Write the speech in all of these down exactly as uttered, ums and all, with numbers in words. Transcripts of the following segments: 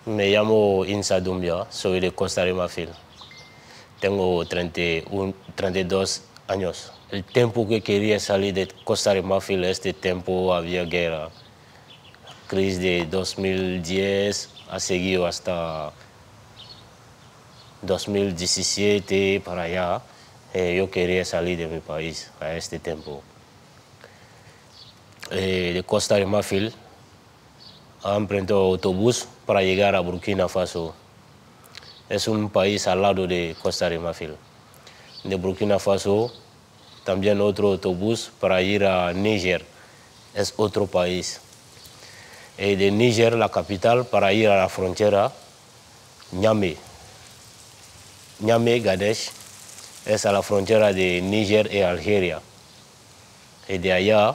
Me llamo Insa Doumbia, soy de Costa de Marfil. Tengo treinta y uno, treinta y dos años. El tiempo que quería salir de Costa de Marfil, este tiempo había guerra. La crisis de dos mil diez ha seguido hasta dos mil diecisiete para allá. Eh, yo quería salir de mi país a este tiempo. Eh, de Costa de Marfil, han prendido autobús para llegar a Burkina Faso. Es un país al lado de Costa de Marfil. De Burkina Faso, también otro autobús para ir a Níger. Es otro país. Y de Níger, la capital, para ir a la frontera, Niamey. Niamey, Gadesh, es a la frontera de Níger y Algeria. Y de allá,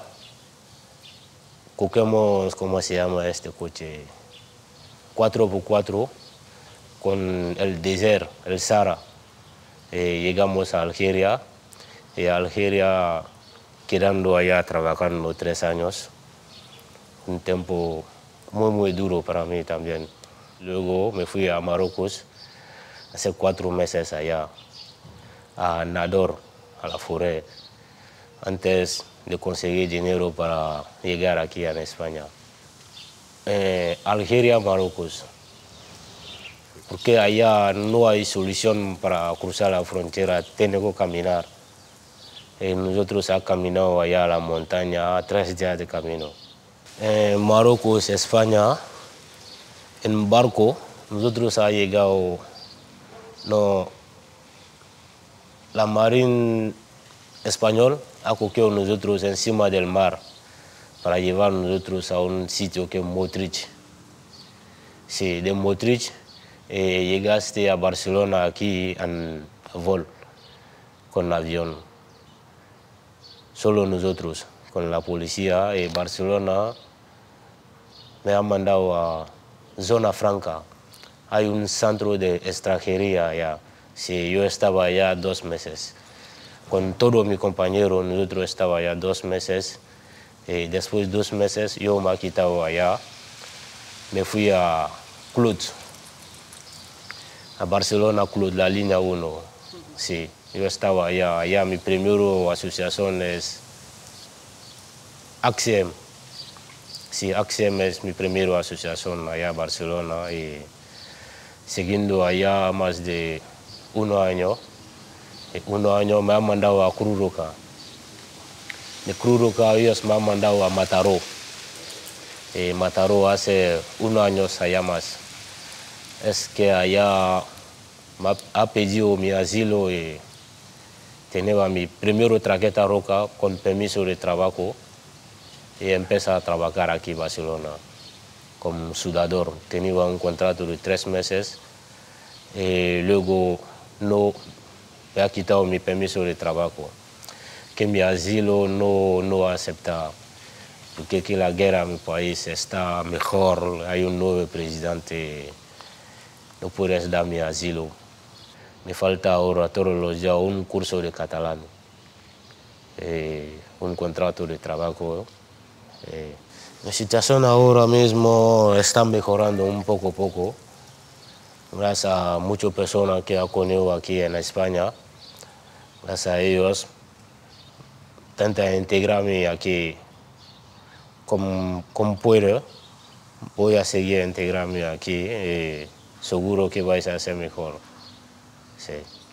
cogemos, ¿cómo se llama este coche? cuatro por cuatro, con el desierto, el Sahara. Eh, llegamos a Algeria, y a Algeria quedando allá trabajando tres años, un tiempo muy muy duro para mí también. Luego me fui a Marruecos, hace cuatro meses allá, a Nador, a la Forêt, antes de conseguir dinero para llegar aquí en España. Eh, Algeria, Marruecos, porque allá no hay solución para cruzar la frontera, tengo que caminar. Y nosotros hemos caminado allá a la montaña, a tres días de camino. En Marruecos, España, en barco, nosotros hemos llegado, no, la marina española ha cogido nosotros encima del mar para llevar nosotros a un sitio que es Motrich. Sí, de Motrich eh, llegaste a Barcelona aquí en vol, con avión. Solo nosotros, con la policía de Barcelona, me han mandado a Zona Franca. Hay un centro de extranjería allá. Sí, yo estaba allá dos meses. Con todos mis compañeros, nosotros estábamos allá dos meses. Y después de dos meses, yo me he quitado allá. Me fui a Club, a Barcelona Club, la línea uno. Sí, yo estaba allá. Allá mi primera asociación es A C S E M. Sí, A C S E M es mi primera asociación allá en Barcelona. Y siguiendo allá más de un año, un año me han mandado a Cruz Roja. De Cruz Roja ellos me han mandado a Mataró. Y Mataró hace un año allá más. Es que allá me ha pedido mi asilo y tenía mi primera tarjeta roja con permiso de trabajo y empecé a trabajar aquí en Barcelona como soldador. Tenía un contrato de tres meses y luego no me ha quitado mi permiso de trabajo, que mi asilo no, no acepta, porque aquí la guerra en mi país está mejor, hay un nuevo presidente, no puedes dar mi asilo. Me falta ahora todos los días un curso de catalán, eh, un contrato de trabajo. Eh. La situación ahora mismo está mejorando un poco a poco, gracias a muchas personas que han conocido aquí en España. Gracias a ellos, intento integrarme aquí como, como puedo. Voy a seguir integrarme aquí y seguro que vais a ser mejor. Sí.